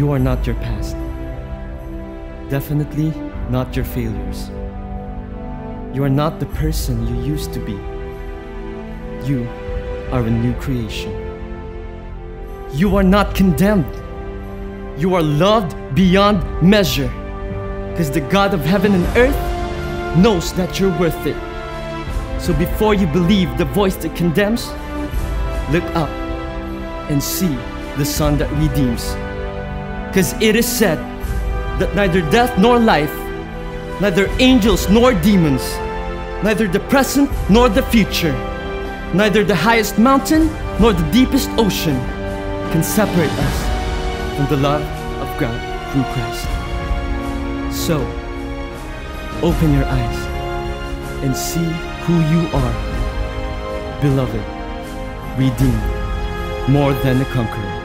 You are not your past. Definitely not your failures. You are not the person you used to be. You are a new creation. You are not condemned. You are loved beyond measure, because the God of heaven and earth knows that you're worth it. So before you believe the voice that condemns, look up and see the Son that redeems. Because it is said that neither death nor life, neither angels nor demons, neither the present nor the future, neither the highest mountain nor the deepest ocean can separate us from the love of God through Christ. So, open your eyes and see who you are, beloved, redeemed, more than a conqueror.